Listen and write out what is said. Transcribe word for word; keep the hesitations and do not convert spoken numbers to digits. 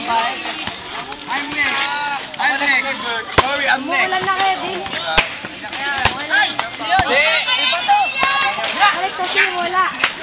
I'm next. I'm next. Sorry, I'm next. Umuulan na, Kevin. Hindi. Iba to. Balik kasi wala.